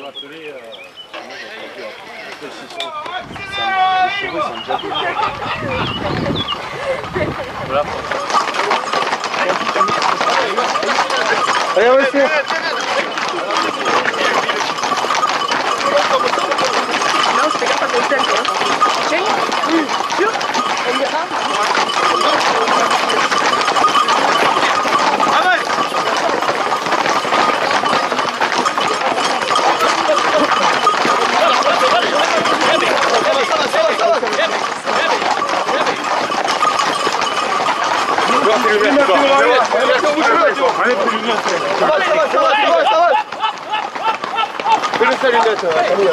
attelé. Voilà. Allez, on va essayer. Non, je fais gaffe à ton tel, toi. Ok? Sûr? On ira? Fais-le ça, lunette, Camille.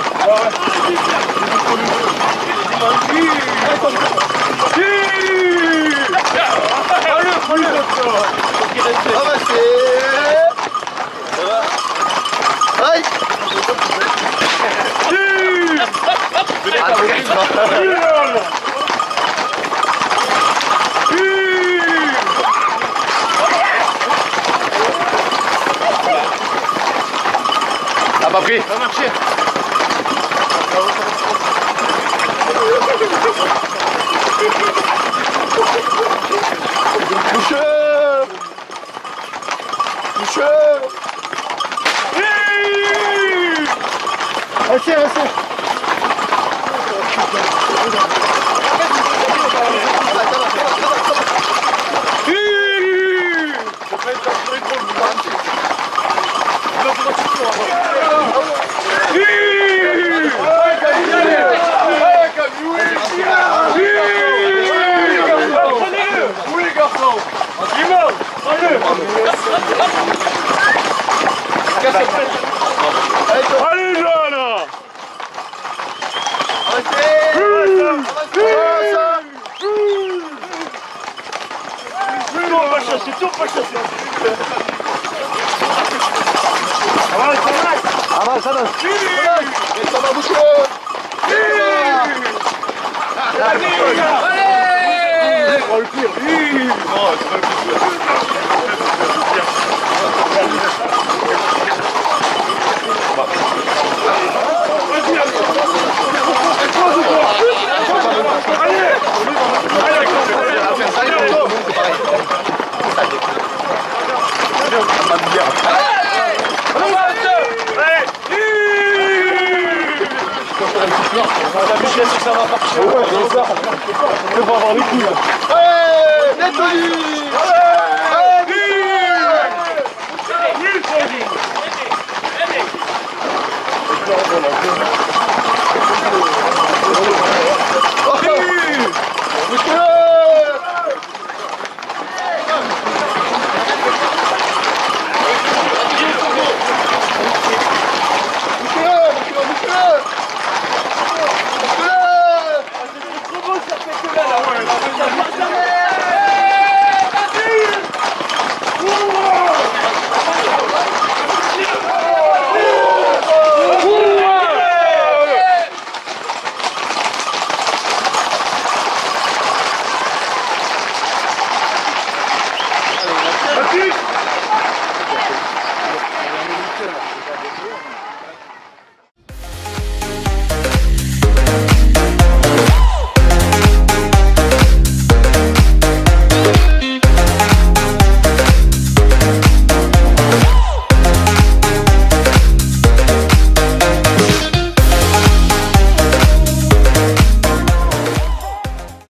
Ah, pas pris. Ça va marcher. Boucheur! Boucheur! Restez, restez! Allez, Johanna! Tourne pas chasser, tourne pas chasser! Avance, avance! Avance, avance! Et ça va, boucher! Allez! Oh, le pire! Non, c'est pas le ça va partir. Ouais, c'est ça. On va avoir les couilles. Allez, nettoyez.